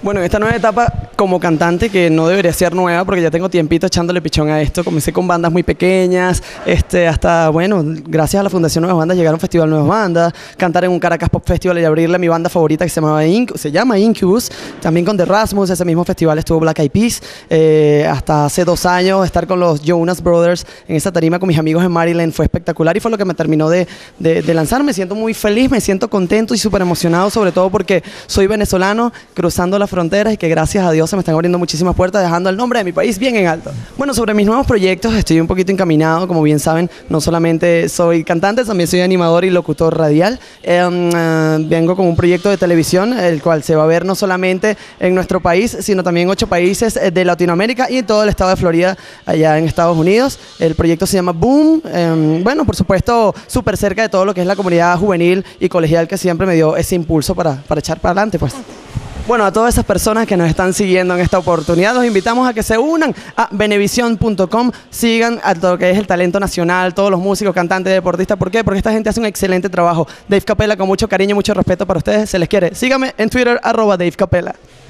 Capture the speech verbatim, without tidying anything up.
Bueno, en esta nueva etapa como cantante, que no debería ser nueva porque ya tengo tiempito echándole pichón a esto, comencé con bandas muy pequeñas, este, hasta, bueno, gracias a la Fundación Nuevas Bandas llegaron a un festival Nuevas Bandas, cantar en un Caracas Pop Festival y abrirle a mi banda favorita que se, llamaba Inc se llama Incubus, también con The Rasmus, ese mismo festival estuvo Black Eyed Peas, eh, hasta hace dos años estar con los Jonas Brothers en esa tarima con mis amigos en Maryland fue espectacular y fue lo que me terminó de, de, de lanzar. Me siento muy feliz, me siento contento y súper emocionado, sobre todo porque soy venezolano, cruzando las fronteras y que gracias a Dios se me están abriendo muchísimas puertas, dejando el nombre de mi país bien en alto. Bueno, sobre mis nuevos proyectos estoy un poquito encaminado, como bien saben, no solamente soy cantante, también soy animador y locutor radial. Eh, uh, vengo con un proyecto de televisión, el cual se va a ver no solamente en nuestro país, sino también en ocho países de Latinoamérica y en todo el estado de Florida, allá en Estados Unidos. El proyecto se llama Boom. Eh, bueno, por supuesto, súper cerca de todo lo que es la comunidad juvenil y colegial que siempre me dio ese impulso para, para echar para adelante, pues. Bueno, a todas esas personas que nos están siguiendo en esta oportunidad, los invitamos a que se unan a Venevisión punto com, sigan a todo lo que es el talento nacional, todos los músicos, cantantes, deportistas. ¿Por qué? Porque esta gente hace un excelente trabajo. Dave Capella, con mucho cariño y mucho respeto para ustedes, se les quiere. Síganme en Twitter, arroba Dave Capella.